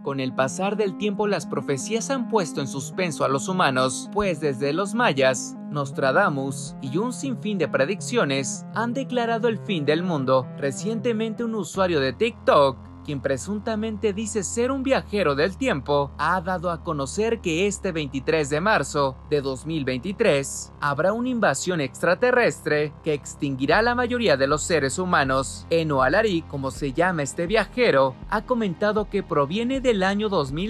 Con el pasar del tiempo las profecías han puesto en suspenso a los humanos, pues desde los mayas, Nostradamus y un sinfín de predicciones han declarado el fin del mundo. Recientemente un usuario de TikTok, quien presuntamente dice ser un viajero del tiempo, ha dado a conocer que este 23 de marzo de 2023 habrá una invasión extraterrestre que extinguirá a la mayoría de los seres humanos. Eno Alaric, como se llama este viajero, ha comentado que proviene del año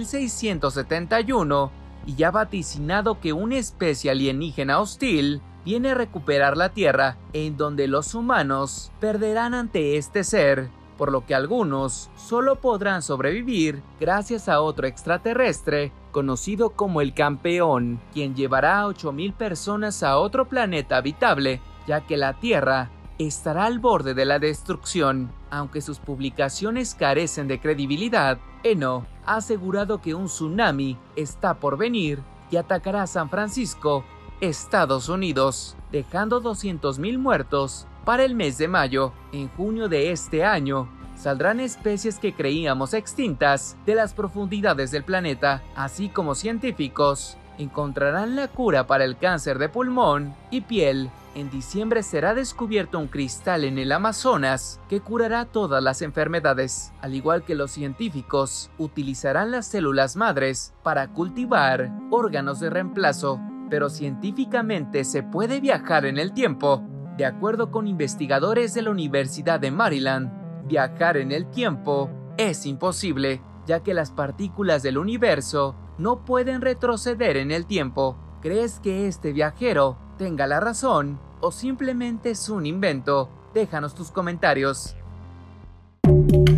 2671 y ha vaticinado que una especie alienígena hostil viene a recuperar la Tierra, en donde los humanos perderán ante este ser, por lo que algunos solo podrán sobrevivir gracias a otro extraterrestre conocido como el Campeón, quien llevará a 8000 personas a otro planeta habitable, ya que la Tierra estará al borde de la destrucción. Aunque sus publicaciones carecen de credibilidad, Eno ha asegurado que un tsunami está por venir y atacará a San Francisco, Estados Unidos, dejando 200.000 muertos para el mes de mayo. En junio de este año, saldrán especies que creíamos extintas de las profundidades del planeta, así como científicos encontrarán la cura para el cáncer de pulmón y piel. En diciembre será descubierto un cristal en el Amazonas que curará todas las enfermedades. Al igual que los científicos, utilizarán las células madres para cultivar órganos de reemplazo. Pero científicamente se puede viajar en el tiempo. De acuerdo con investigadores de la Universidad de Maryland, viajar en el tiempo es imposible, ya que las partículas del universo no pueden retroceder en el tiempo. ¿Crees que este viajero tenga la razón o simplemente es un invento? Déjanos tus comentarios.